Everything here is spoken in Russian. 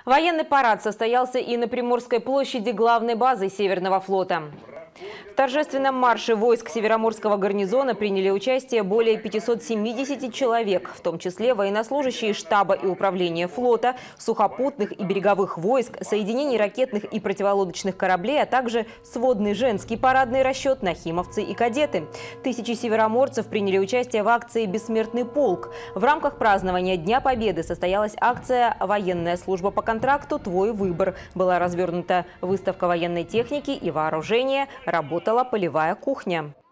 Военный парад состоялся и на Приморской площади главной базы Северного флота. В торжественном марше войск Североморского гарнизона приняли участие более 570 человек, в том числе военнослужащие штаба и управления флота, сухопутных и береговых войск, соединений ракетных и противолодочных кораблей, а также сводный женский парадный расчет, нахимовцы и кадеты. Тысячи североморцев приняли участие в акции «Бессмертный полк». В рамках празднования Дня Победы состоялась акция «Военная служба по контракту. Твой выбор». Была развернута выставка военной техники и вооружения, работала полевая кухня.